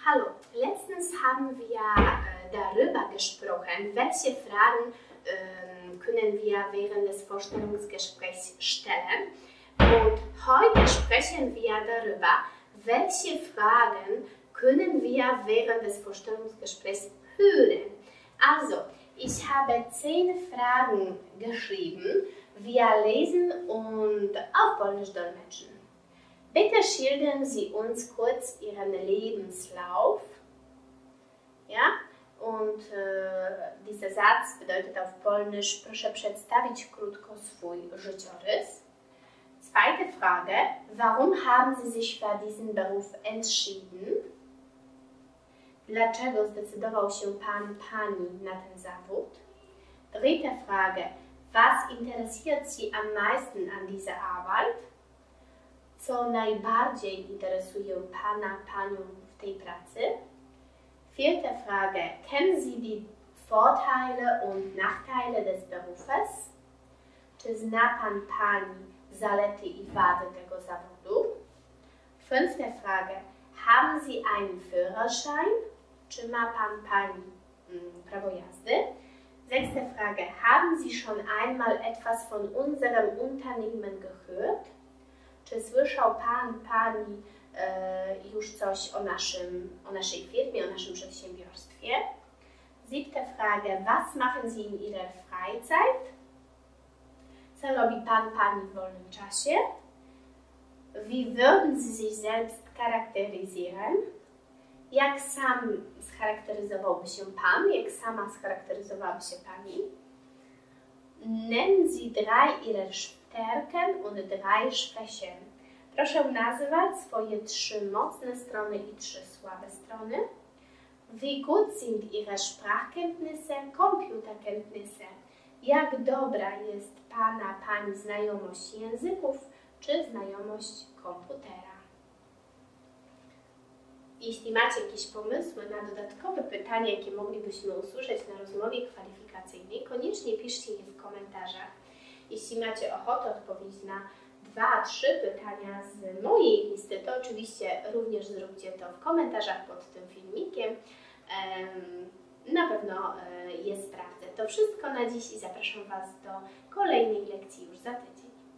Hallo, letztens haben wir darüber gesprochen, welche Fragen können wir während des Vorstellungsgesprächs stellen. Und heute sprechen wir darüber, welche Fragen können wir während des Vorstellungsgesprächs hören. Also, ich habe 10 Fragen geschrieben. Wir lesen und auf Polnisch dolmetschen. Bitte schildern Sie uns kurz Ihren Lebenslauf. Ja? Und dieser Satz bedeutet auf Polnisch: Proszę przedstawić krótko swój życiorys. Zweite Frage: Warum haben Sie sich für diesen Beruf entschieden? Dlaczego zdecydował się Pan, Pani na ten zawód? Dritte Frage: Was interessiert Sie am meisten an dieser Arbeit? Co najbardziej interesuje Pana, Panią w tej pracy? Vierte Frage: Kennen Sie die Vorteile und Nachteile des Berufes? Czy zna Pan, Pani zalety i wady tego zawodu? Fünfte Frage: Haben Sie einen Führerschein? Czy ma Pan, Pani prawo jazdy? Sechste Frage: Haben Sie schon einmal etwas von unserem Unternehmen gehört? Czy słyszał Pan, Pani już coś o naszej firmie, o naszym przedsiębiorstwie? Siebte Frage: Was machen Sie in Ihrer Freizeit? Co robi Pan, Pani w wolnym czasie? Wie würden Sie sich selbst charakterisieren? Jak sam scharakteryzowałby się Pan? Jak sama scharakteryzowałaby się Pani? Nennen Sie 3 Ihre Stärken und 3 Schwächen. Proszę nazwać swoje 3 mocne strony i 3 słabe strony. Wie gut sind Ihre Sprachkenntnisse, Computerkenntnisse? Jak dobra jest Pana, Pani znajomość języków czy znajomość komputera? Jeśli macie jakieś pomysły na dodatkowe pytania, jakie moglibyśmy usłyszeć na rozmowie kwalifikacyjnej, koniecznie piszcie je w komentarzach. Jeśli macie ochotę odpowiedzieć na 2-3 pytania z mojej listy, to oczywiście również zróbcie to w komentarzach pod tym filmikiem. Na pewno je sprawdzę. To wszystko na dziś i zapraszam Was do kolejnej lekcji już za tydzień.